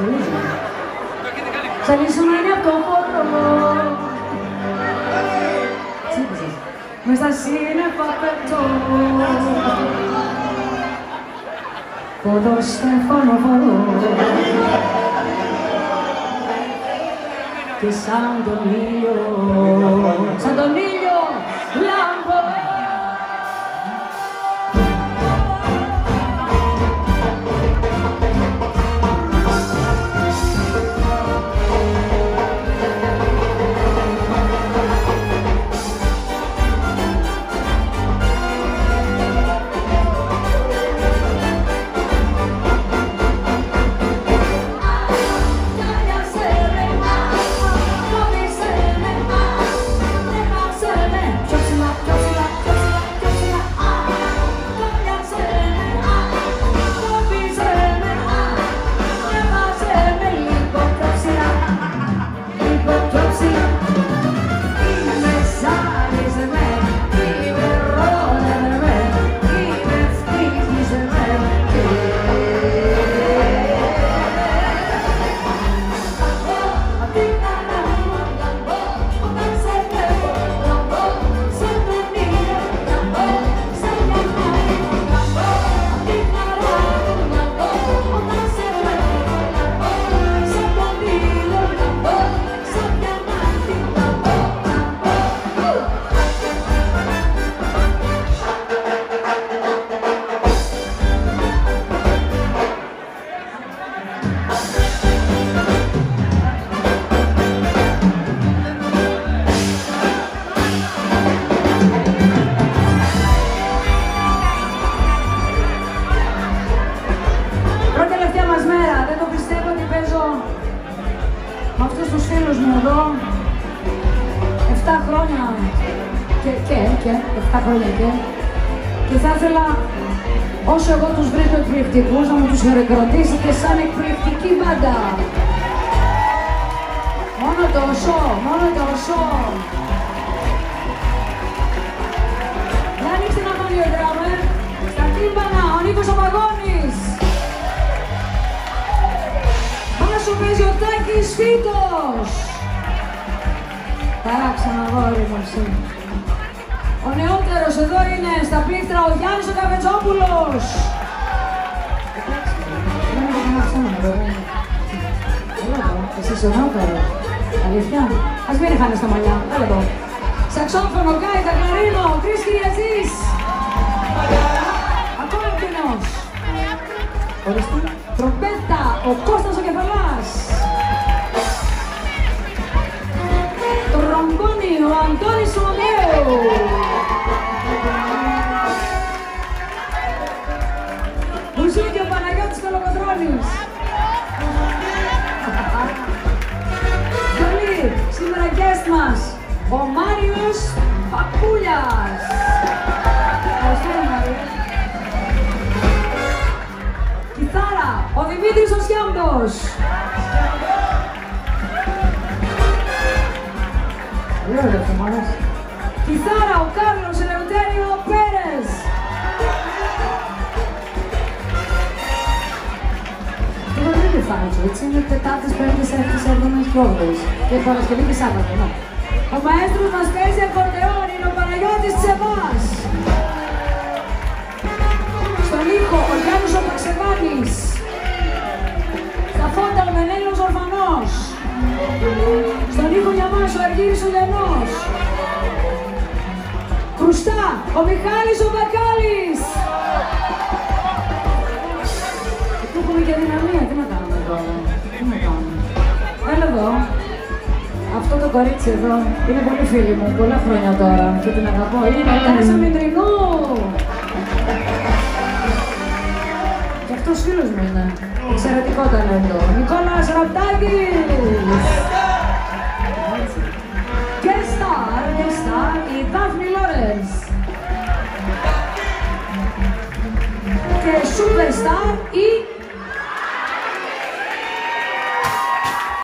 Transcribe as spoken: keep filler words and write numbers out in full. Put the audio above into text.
Ξαλίσουμε είναι από το χώρο. Μες στα σύννεφα πετώ. Ποδοστέφανο φορώ. Και σαν τον ήλιο, σαν τον ήλιο λάμπω. Και θα ήθελα, όσο εγώ τους βρίσκω εκπληκτικούς, να μου τους χειροκροτήσετε σαν εκπληκτική μπάντα. Μόνο τόσο, μόνο τόσο. Για ανοίξτε να μόνοι ο ντράμερ. Στα τύμπανα, ο Νίκος ο Παγώνης. Μπάσο παίζει ο Τάκης Φίτος. Παράξενα γόρι μου εσύ. Ο νεότερος εδώ είναι στα πλήκτρα ο Γιάννης ο Καβετζόπουλος. Εσύ είσαι ο νεότερος. Αλήθεια. Ας μην χάνεις τα μαλλιά. Έλα εδώ. Σαξόφωνο, γκάιτα, κλαρίνο, Κρίς Κυριαζής. Ακόμα κοινός. Ορίστε. Τρομπέτα, ο Κώστας ο Κεφαλάς. Τρομπόνι, ο Αντώνης ο Μαγκαίου. Μπουζούκι, ο Παναγιώτης Κολοκοτρώνης. Πολύ, σήμερα guest μας, ο Μάριος Παπούλιας. Ευχαριστούμε, Μάριο. Κιθάρα, ο Δημήτρης ο Σιάμπτος. Κιθάρα, ο Κάρλος Ελεουτέριο Πέρες. Τώρα δεν είναι φάνητσο, έτσι είναι Τετάρτες, Πέμπτες, Έκτες, Έβδομες και Όγδοες. Και Παρασκευή και Σάββατο, ναι. Ο μαέστρος μας παίζει ακορντεόν, είναι ο Παναγιώτης Τσεβάς. Στον ήχο, ο Γιάννης ο Παξεβάνης. Στα φόντα, ο Μενέλος Ορφανός. Στον ήχο για μας, ο Αργύρης ο Λενός. Κρουστά, ο Μιχάλης ο Μπακάλης. Εδώ έχουμε και δυναμία, τι να κάνουμε τώρα, τι να κάνουμε. Έλα εδώ, αυτό το κορίτσι εδώ είναι πολύ φίλη μου, πολλά χρόνια τώρα και την αγαπώ, είναι η Τάσα Μητρινού. Και αυτός φίλος μου είναι, εξαιρετικό ταλέντο, Νικόλας Ραπτάκης. Και στάρ, και στάρ, η Δάφνη Λόρενς. Και superstar η